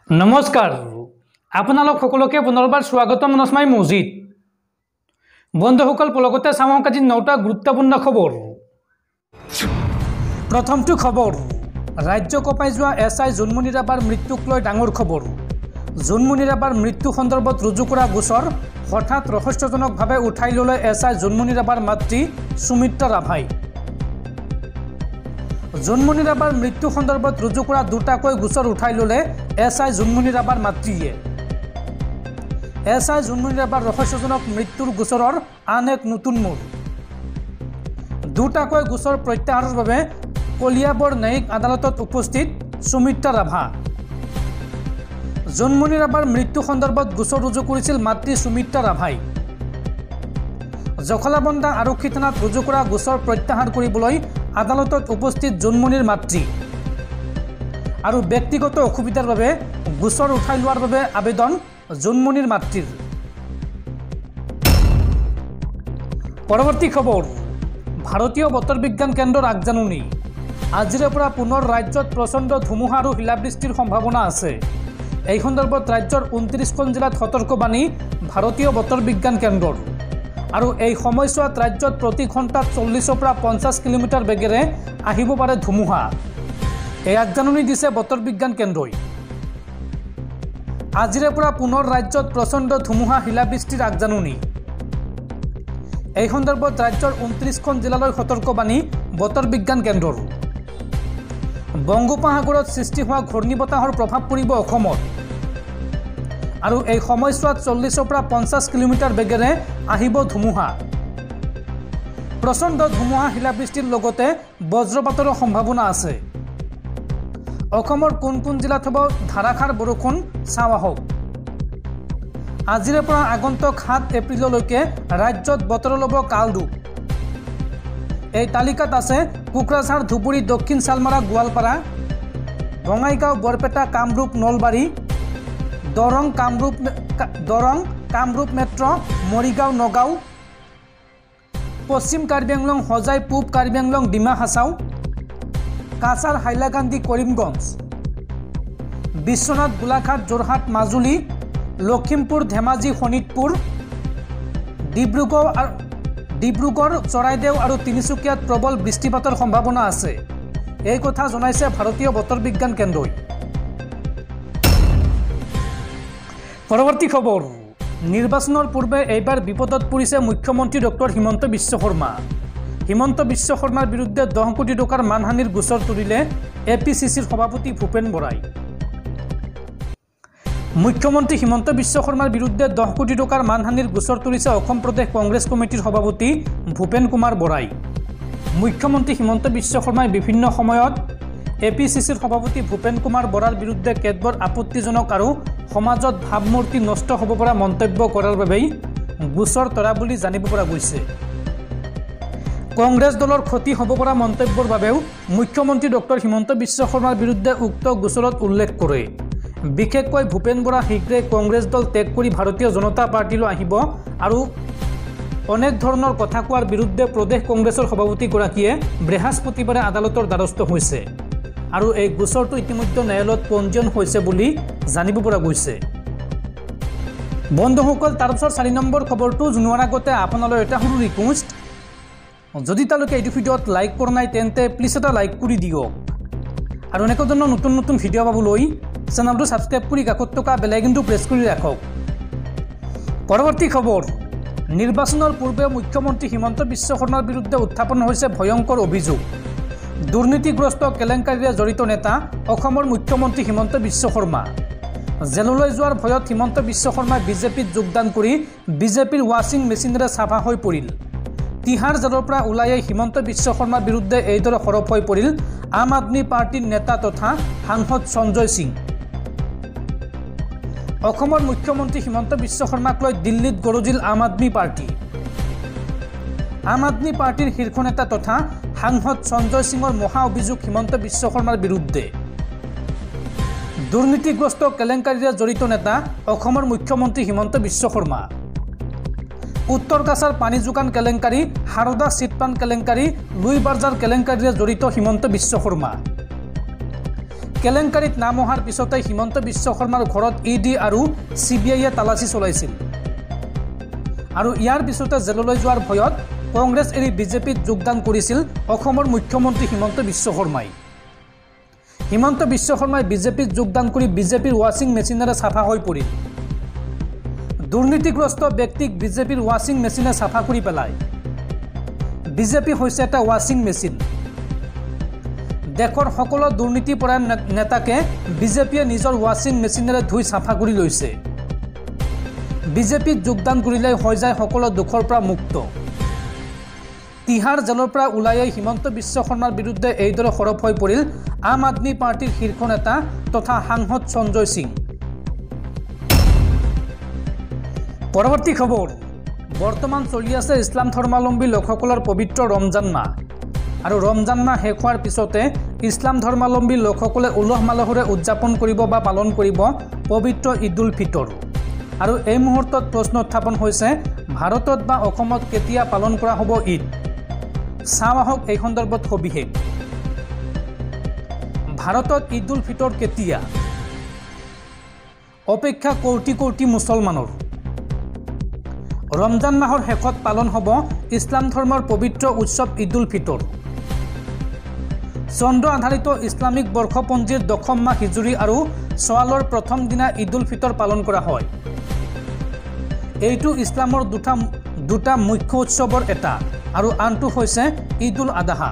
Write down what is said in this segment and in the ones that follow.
নমস্কাৰ আপোনালোক সকলোকে পুনৰবাৰ স্বাগতম নস্মাই মজিদ বন্ধুসকল পলকতে চাওক আজি 9টা গুৰুত্বপূৰ্ণ খবৰ প্ৰথমটো খবৰ ৰাজ্য কপাই যোৱা এসআই জুনমণি ৰাভাৰ মৃত্যুক লৈ ডাঙৰ খবৰ জুনমণি ৰাভাৰ মৃত্যু সন্দৰ্ভত ৰুজু কৰা গোচৰ হঠাৎ ৰহস্যজনকভাৱে উঠাই ল'লে এসআই জুনমণি ৰাভাৰ মাতৃ সুমিত্ৰা ৰাভাই জুনমণি ৰাভাৰ মৃত্যু সন্দৰ্ভত ৰুজু কৰা দুটাকৈ গোচৰ উঠাই ল'লে এসআই জুনমণি ৰাভাৰ মাতৃয়ে এসআই জুনমণি ৰাভাৰ ৰহস্যজনক মৃত্যুৰ গোচৰৰ আন এক নতুন মোড় দুটাকৈ গোচৰ প্ৰত্যাহাৰৰ বাবে কলিয়াবৰ ন্যায়িক আদালতত উপস্থিত সুমিত্ৰা ৰাভা জুনমণি ৰাভাৰ মৃত্যু সন্দৰ্ভত গোচৰ ৰুজু কৰিছিল মাতৃ সুমিত্ৰা ৰাভাই জখলাবন্দা আৰক্ষী থানাত ৰুজু কৰা গোচৰ প্ৰত্যাহাৰ কৰিবলৈ আদালতত উপস্থিত জুনমণিৰ মাতৃ আৰু ব্যক্তিগত অসুবিধাৰ বাবে গোচৰ উঠাই লোৱাৰ বাবে আবেদন জুনমণিৰ মাতৃৰ পৰৱৰ্তী খবৰ ভাৰতীয় বতৰ বিজ্ঞান কেন্দ্ৰৰ আগজাননী আজিৰে পৰা পুনৰ ৰাজ্যত প্ৰচণ্ড ধুমুহা আৰু শিলাবৃষ্টিৰ সম্ভাৱনা আছে এই সন্দৰ্ভত ৰাজ্যৰ 29খন জিলাত সতৰ্কবাণী ভাৰতীয় বতৰ বিজ্ঞান কেন্দ্ৰৰ আৰু এই সময়ছোৱাত ৰাজ্যত প্ৰতি ঘণ্টাত 40 পৰা 50 কিলোমিটাৰ বেগেৰে আহিব পাৰে ধুমুহা এই আগজাননী দিছে বতৰ বিজ্ঞান কেন্দ্ৰই আজিৰে পৰা পুনৰ ৰাজ্যত প্ৰচণ্ড ধুমুহা শিলাবৃষ্টিৰ আগজাননী এই সন্দৰ্ভত ৰাজ্যৰ 29খন জিলালৈ সতৰ্কবাণী বতৰ বিজ্ঞান কেন্দ্ৰৰ বংগোপসাগৰত সৃষ্টি হোৱা ঘূৰ্ণীবতাহৰ প্ৰভাৱ পৰিব অসমত আৰু এই সময়ছোৱাত 40 পৰা 50 কিলোমিটাৰ বেগেৰে আহিব ধুমুহা প্ৰচণ্ড ধুমুহা শিলাবৃষ্টিৰ লগতে বজ্ৰপাতৰো সম্ভাৱনা আছে অসমৰ কোন কোন জিলাত হ'ব ধাৰাসাৰ বৰষুণ চাওঁ আহক আজিৰে পৰা আগন্তুক 7 এপ্ৰিললৈকে ৰাজ্যত বতৰ ল'ব কাল ৰূপ এই তালিকাত আছে কোকৰাঝাৰ ধুবুৰী দক্ষিণ শালমাৰা গোৱালপাৰা বঙাইগাঁও বৰপেটা কামৰূপ নলবাৰী দৰং কামৰূপ মেট্ৰ মৰিগাঁও নগাঁও পশ্চিম কাৰ্বি আংলং হোজাই পূব কাৰ্বি আংলং ডিমা হাছাও কাছাৰ হাইলাকান্দি কৰিমগঞ্জ বিশ্বনাথ গোলাঘাট যোৰহাট মাজুলী লখিমপুৰ ধেমাজি শোণিতপুৰ ডিব্ৰুগড় চৰাইদেউ আৰু তিনিচুকীয়াত প্ৰবল বৃষ্টিপাতৰ সম্ভাৱনা আছে এই কথা জনাইছে ভাৰতীয় বতৰ বিজ্ঞান কেন্দ্ৰই পৰৱৰ্তী খবৰ নিৰ্বাচনৰ পূৰ্বে এইবাৰ বিপদত পৰিছে মুখ্যমন্ত্ৰী ডক্টৰ হিমন্ত বিশ্ব শৰ্মা হিমন্ত বিশ্ব শৰ্মাৰ বিৰুদ্ধে 10 কোটি টকাৰ মানহানিৰ গোচৰ তুলিলে এপিচিচিৰ সভাপতি ভূপেন বৰাই মুখ্যমন্ত্ৰী হিমন্ত বিশ্ব শৰ্মাৰ বিৰুদ্ধে 10 কোটি টকাৰ মানহানিৰ গোচৰ তুলিছে অসম প্ৰদেশ কংগ্ৰেছ কমিটিৰ সভাপতি ভূপেন কুমাৰ বৰাই মুখ্যমন্ত্ৰী হিমন্ত বিশ্ব শৰ্মাই বিভিন্ন সময়ত এপিচিচিৰ সভাপতি ভূপেন কুমাৰ বৰাৰ বিৰুদ্ধে কেতবোৰ আপত্তিজনক আৰু সমাজত ভাৱমূৰ্তি নষ্ট হ'ব পৰা মন্তব্য কৰাৰ বাবেই গোচৰ তৰা বুলি জানিব পৰা গৈছে কংগ্ৰেছ দলৰ ক্ষতি হ'ব পৰা মন্তব্যৰ বাবেও মুখ্যমন্ত্ৰী ডক্টৰ হিমন্ত বিশ্ব শৰ্মাৰ বিৰুদ্ধে উক্ত গোচৰত উল্লেখ কৰে বিশেষকৈ ভূপেন বৰা শীঘ্ৰে কংগ্ৰেছ দল ত্যাগ কৰি ভাৰতীয় জনতা পাৰ্টিলৈ আহিব আৰু অনেক ধৰণৰ কথা কোৱাৰ বিৰুদ্ধে প্ৰদেশ কংগ্ৰেছৰ সভাপতিগৰাকীয়ে বৃহস্পতিবাৰে আদালতৰ দ্বাৰস্থ হৈছে আৰু এই গোচৰটো ইতিমধ্যে ন্যায়ালয়ত পঞ্জীয়ন হৈছে বুলি জানিব পৰা গৈছে বন্ধুসকল তাৰপিছত 4 নম্বৰ খবৰটো জনোৱাৰ আগতে আপোনালৈ এটা সৰু ৰিকুৱেষ্ট যদি তালৈকে এই ভিডিঅ'ত লাইক কৰা নাই তেন্তে প্লিজ এটা লাইক কৰি দিয়ক আৰু এনেকুৱা ধৰণৰ নতুন নতুন ভিডিঅ' পাবলৈ চেনেলটো সাবস্ক্ৰাইব কৰি কাষত থকা বেল আইকনটো প্ৰেছ কৰি ৰাখক পৰৱৰ্তী খবৰ নিৰ্বাচনৰ পূৰ্বে মুখ্যমন্ত্ৰী হিমন্ত বিশ্ব শৰ্মাৰ বিৰুদ্ধে উত্থাপন হৈছে ভয়ংকৰ অভিযোগ দুৰ্নীতিগ্ৰস্ত কেলেংকাৰীৰে জড়িত নেতা অসমৰ মুখ্যমন্ত্ৰী হিমন্ত বিশ্ব শৰ্মা জেললৈ যোৱাৰ ভয়ত হিমন্ত বিশ্ব শৰ্মাই বিজেপিত যোগদান কৰি বিজেপিৰ ৱাশ্বিং মেচিনেৰে চাফা হৈ পৰিল তিহাৰ জেলৰ পৰা ওলাই হিমন্ত বিশ্ব শৰ্মাৰ বিৰুদ্ধে এইদৰে সৰব হৈ পৰিল আম আদমি পাৰ্টিৰ নেতা তথা সাংসদ সঞ্জয় সিং অসমৰ মুখ্যমন্ত্ৰী হিমন্ত বিশ্ব শৰ্মাক লৈ দিল্লীত গৰজিল আম আদমি পাৰ্টিৰ শীৰ্ষ নেতা তথা সাংসদ সঞ্জয় সিঙৰ মহা অভিযোগ হিমন্ত বিশ্ব শৰ্মাৰ বিৰুদ্ধে দুৰ্নীতিগ্ৰস্ত কেলেংকাৰীৰে জড়িত নেতা অসমৰ মুখ্যমন্ত্ৰী হিমন্ত বিশ্ব শৰ্মা উত্তৰ কাছাৰ পানী যোগান কেলেংকাৰী হাৰদা চিটপান কেলেংকাৰী লুই বাৰ্জাৰ কেলেংকাৰীৰে জড়িত হিমন্ত বিশ্ব শৰ্মা কেলেংকাৰীত নাম অহাৰ পিছতে হিমন্ত বিশ্ব শৰ্মাৰ ঘৰত ইডি আৰু CBIয়ে তালাচী চলাইছিল আৰু ইয়াৰ পিছতে জেললৈ যোৱাৰ ভয়ত কংগ্ৰেছ এৰি বিজেপিত যোগদান কৰিছিল অসমৰ মুখ্যমন্ত্ৰী হিমন্ত বিশ্ব শৰ্মাই। হিমন্ত বিশ্ব শৰ্মাই বিজেপিত যোগদান কৰি বিজেপিৰ ৱাশ্বিং মেচিনেৰে চাফা হৈ পৰিল। দুৰ্নীতিগ্ৰস্ত ব্যক্তিক বিজেপিৰ ৱাশ্বিং মেচিনে চাফা কৰি পেলায়। বিজেপি হৈছে এটা ৱাশ্বিং মেচিন। দেশৰ সকলো দুৰ্নীতিপৰায়ণ নেতাকে বিজেপিয়ে নিজৰ ৱাশ্বিং মেচিনেৰে ধুই চাফা কৰি লৈছে। বিজেপিত যোগদান কৰিলে হৈ যায় সকলো দুখৰ পৰা মুক্ত। তিহাৰ জেলৰ পৰা ওলাই হিমন্ত বিশ্ব শৰ্মাৰ বিৰুদ্ধে এইদৰে সৰব হৈ পৰিল আম আদমি পাৰ্টিৰ শীৰ্ষ নেতা তথা সাংসদ সঞ্জয় সিং। পৰৱৰ্তী খবৰ, বৰ্তমান চলি আছে ইছলাম ধৰ্মাৱলম্বী লোকসকলৰ পবিত্ৰ ৰমজান মাহ আৰু ৰমজান মাহ শেষ হোৱাৰ পিছতে ইছলাম ধৰ্মাৱলম্বী লোকসকলে উলহ মালহেৰে উদযাপন কৰিব বা পালন কৰিব পবিত্ৰ ঈদ উল ফিতৰ। আৰু এই মুহূৰ্তত প্ৰশ্ন উত্থাপন হৈছে ভাৰতত বা অসমত কেতিয়া পালন কৰা হ'ব ঈদ। চাওঁ আহক এই সন্দৰ্ভত সবিশেষ। ভাৰতত ঈদ উল ফিতৰ কেতিয়া? অপেক্ষা কোটি কোটি মুছলমানৰ। ৰমজান মাহৰ শেষত পালন হ'ব ইছলাম ধৰ্মৰ পবিত্ৰ উৎসৱ ঈদ উল ফিতৰ। চন্দ্ৰ আধাৰিত ইছলামিক বৰ্ষপঞ্জীৰ দশম মাহ হিজুৰী আৰু চৱালৰ প্ৰথম দিনা ঈদ উল ফিতৰ পালন কৰা হয়। এইটো ইছলামৰ দুটা মুখ্য উৎসৱৰ এটা আৰু আনটো হৈছে ঈদ উল আদাহা।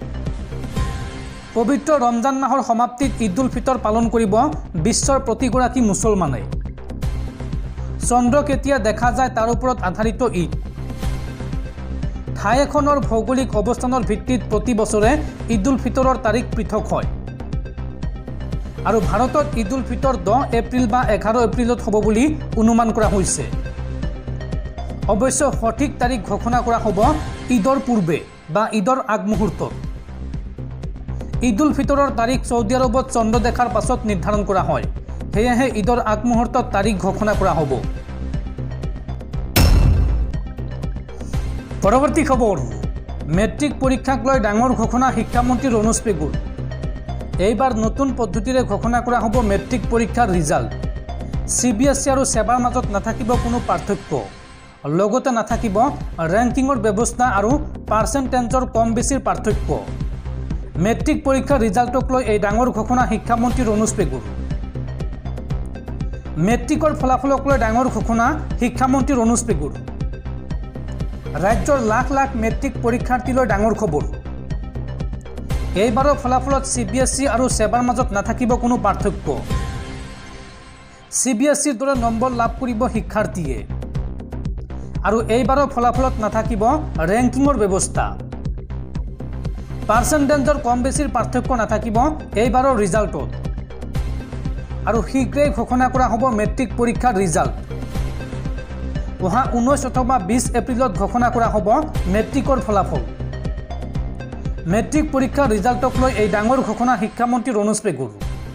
পবিত্ৰ ৰমজান মাহৰ সমাপ্তিত ঈদ উল ফিতৰ পালন কৰিব বিশ্বৰ প্ৰতিগৰাকী মুছলমানে। চন্দ্ৰ কেতিয়া দেখা যায় তাৰ ওপৰত আধাৰিত ঈদ। ঠাই এখনৰ ভৌগোলিক অৱস্থানৰ ভিত্তিত প্ৰতি বছৰে ঈদ উল ফিতৰৰ তাৰিখ পৃথক হয় আৰু ভাৰতত ঈদ উল ফিতৰ 10 এপ্ৰিল বা 11 এপ্ৰিলত হ'ব বুলি অনুমান কৰা হৈছে। অৱশ্যে সঠিক তাৰিখ ঘোষণা কৰা হ'ব ঈদৰ পূৰ্বে বা ঈদৰ আগমুহূৰ্তত। ঈদ উল ফিতৰৰ তাৰিখ ছৌদি আৰবত চন্দ্ৰ দেখাৰ পাছত নিৰ্ধাৰণ কৰা হয়, সেয়েহে ঈদৰ আগমুহূৰ্তত তাৰিখ ঘোষণা কৰা হ'ব। পৰৱৰ্তী খবৰ, মেট্ৰিক পৰীক্ষাক লৈ ডাঙৰ ঘোষণা শিক্ষামন্ত্ৰী ৰণোজ পেগুৰ। এইবাৰ নতুন পদ্ধতিৰে ঘোষণা কৰা হ'ব মেট্ৰিক পৰীক্ষাৰ ৰিজাল্ট। CBSE আৰু সেবাৰ মাজত নাথাকিব কোনো পাৰ্থক্য, লগতে নাথাকিব ৰেংকিঙৰ ব্যৱস্থা আৰু পাৰ্চেণ্টেজৰ কম বেছিৰ পাৰ্থক্য। মেট্ৰিক পৰীক্ষাৰ ৰিজাল্টক লৈ এই ডাঙৰ ঘোষণা শিক্ষামন্ত্ৰী ৰণোজ পেগুৰ। মেট্ৰিকৰ ফলাফলক লৈ ডাঙৰ ঘোষণা শিক্ষামন্ত্ৰী ৰণোজ পেগুৰ। ৰাজ্যৰ লাখ লাখ মেট্ৰিক পৰীক্ষাৰ্থীলৈ ডাঙৰ খবৰ। এইবাৰৰ ফলাফলত CBSE আৰু সেবাৰ মাজত নাথাকিব কোনো পাৰ্থক্য। CBSEৰ দৰে নম্বৰ লাভ কৰিব শিক্ষাৰ্থীয়ে আৰু এইবাৰৰ ফলাফলত নাথাকিব ৰেংকিঙৰ ব্যৱস্থা। পাৰ্চেণ্টেজৰ কম বেছিৰ পাৰ্থক্য নাথাকিব এইবাৰৰ ৰিজাল্টত আৰু শীঘ্ৰেই ঘোষণা কৰা হ'ব মেট্ৰিক পৰীক্ষাৰ ৰিজাল্ট। অহা 19 অথবা 20 এপ্ৰিলত ঘোষণা কৰা হ'ব মেট্ৰিকৰ ফলাফল। মেট্ৰিক পৰীক্ষাৰ ৰিজাল্টক লৈ এই ডাঙৰ ঘোষণা শিক্ষামন্ত্ৰী ৰণোজ পেগুৰ।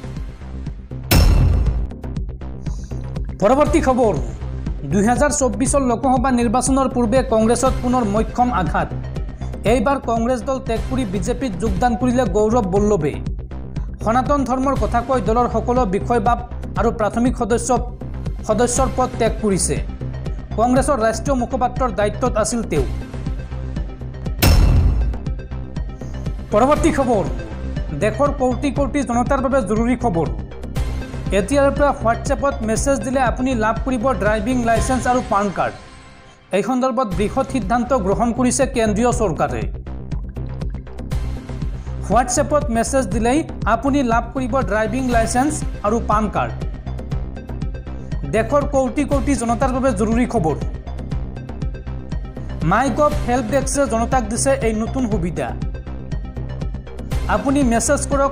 পৰৱৰ্তী খবৰ, 2024 লোকসভা নিৰ্বাচনৰ পূৰ্বে কংগ্ৰেছত পুনৰ মক্ষম আঘাত। এইবাৰ কংগ্ৰেছ দল ত্যাগ কৰি বিজেপিত যোগদান কৰিলে গৌৰৱ বল্লভে। সনাতন ধৰ্মৰ কথা কৈ দলৰ সকলো বিষয়বাব আৰু প্ৰাথমিক সদস্যৰ পদ ত্যাগ কৰিছে। কংগ্ৰেছৰ ৰাষ্ট্ৰীয় মুখপাত্ৰৰ দায়িত্বত আছিল তেওঁ। পৰৱৰ্তী খবৰ, দেশৰ কোটি কোটি জনতাৰ বাবে জৰুৰী খবৰ। এতিয়াৰ পৰা হোৱাটছএপত মেছেজ দিলে আপুনি লাভ কৰিব ড্ৰাইভিং লাইচেন্স আৰু পান কাৰ্ড। এই সন্দৰ্ভত বৃহৎ সিদ্ধান্ত গ্ৰহণ কৰিছে কেন্দ্ৰীয় চৰকাৰে। হোৱাটছএপত মেছেজ দিলেই আপুনি লাভ কৰিব ড্ৰাইভিং লাইচেন্স আৰু পান কাৰ্ড। দেশৰ কোটি কোটি জনতাৰ বাবে জৰুৰী খবৰ। মাইগভ হেল্প ডেস্কে জনতাক দিছে এই নতুন সুবিধা। আপুনি মেছেজ কৰক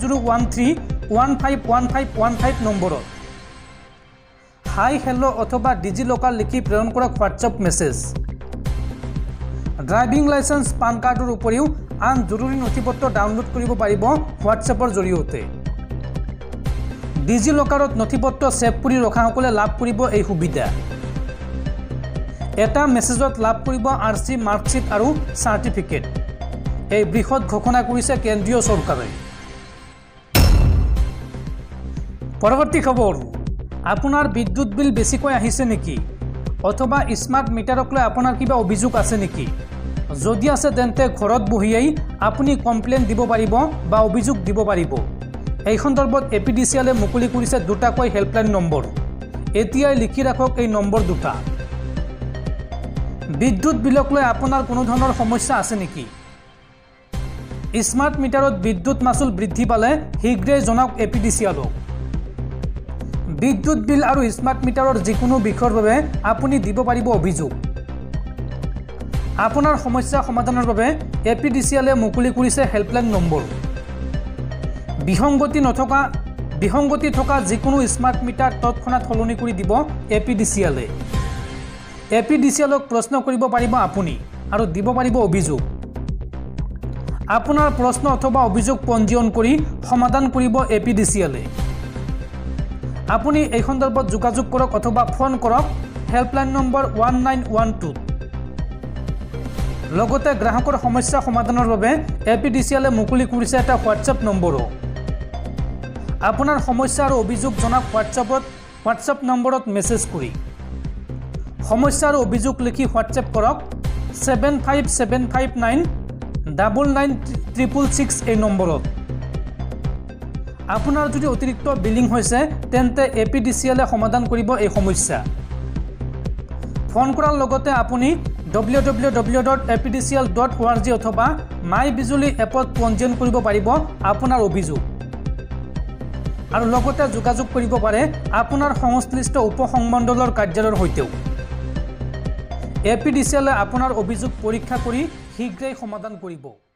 9013151515 নম্বৰত। হাই হেল্ল' অথবা ডিজি লকাৰ লিখি প্ৰেৰণ কৰক WhatsApp message. Driving licence PAN কাৰ্ডৰ উপৰিও আন জৰুৰী নথিপত্ৰ ডাউনলোড কৰিব পাৰিব হোৱাটছএপৰ জৰিয়তে। ডিজি লকাৰত নথিপত্ৰ ছেভ কৰি ৰখাসকলে লাভ কৰিব এই সুবিধা। এটা মেছেজত লাভ কৰিব RC মাৰ্কশ্বিট আৰু চাৰ্টিফিকেট। এই বৃহৎ ঘোষণা কৰিছে কেন্দ্ৰীয় চৰকাৰে। পৰৱৰ্তী খবৰ, আপোনাৰ বিদ্যুৎ বিল বেছিকৈ আহিছে নেকি অথবা স্মাৰ্ট মিটাৰক লৈ আপোনাৰ কিবা অভিযোগ আছে নেকি? যদি আছে তেন্তে ঘৰত বহিয়েই আপুনি কমপ্লেইন দিব পাৰিব বা অভিযোগ দিব পাৰিব। এই সন্দৰ্ভত APDCL মুকলি কৰিছে দুটাকৈ হেল্পলাইন নম্বৰ। এতিয়াই লিখি ৰাখক এই নম্বৰ দুটা। বিদ্যুৎ বিলক লৈ আপোনাৰ কোনো ধৰণৰ সমস্যা আছে নেকি? স্মাৰ্ট মিটাৰত বিদ্যুৎ মাচুল বৃদ্ধি পালে শীঘ্ৰেই জনাওক APDCLক। বিদ্যুৎ বিল আৰু স্মাৰ্ট মিটাৰৰ যিকোনো বিষয়ৰ বাবে আপুনি দিব পাৰিব অভিযোগ। আপোনাৰ সমস্যা সমাধানৰ বাবে APDCL মুকলি কৰিছে হেল্পলাইন নম্বৰ। বিসংগতি থকা যিকোনো স্মাৰ্ট মিটাৰ তৎক্ষণাৎ সলনি কৰি দিব APDCL। APDCLক প্ৰশ্ন কৰিব পাৰিব আপুনি আৰু দিব পাৰিব অভিযোগ। আপোনাৰ প্ৰশ্ন অথবা অভিযোগ পঞ্জীয়ন কৰি সমাধান কৰিব APDCL। আপুনি এই সন্দৰ্ভত যোগাযোগ কৰক অথবা ফোন কৰক হেল্পলাইন নম্বৰ 1912। লগতে গ্ৰাহকৰ সমস্যা সমাধানৰ বাবে APDCL মুকলি কৰিছে এটা হোৱাটছএপ নম্বৰো। আপোনাৰ সমস্যা আৰু অভিযোগ জনাওক হোৱাটছএপ নম্বৰত মেছেজ কৰি। সমস্যা আৰু অভিযোগ লিখি হোৱাটছএপ কৰক 757599966 এই নম্বৰত। আপোনাৰ যদি অতিৰিক্ত বিলিং হৈছে তেন্তে APDCL সমাধান কৰিব এই সমস্যা। ফোন কৰাৰ লগতে আপুনি www.apdcl.org অথবা মাই বিজুলী এপত পঞ্জীয়ন কৰিব পাৰিব আপোনাৰ অভিযোগ আৰু লগতে যোগাযোগ কৰিব পাৰে আপোনাৰ সংশ্লিষ্ট উপসংমণ্ডলৰ কাৰ্যালয়ৰ সৈতেও। APDCL আপোনাৰ অভিযোগ পৰীক্ষা কৰি শীঘ্ৰেই সমাধান কৰিব।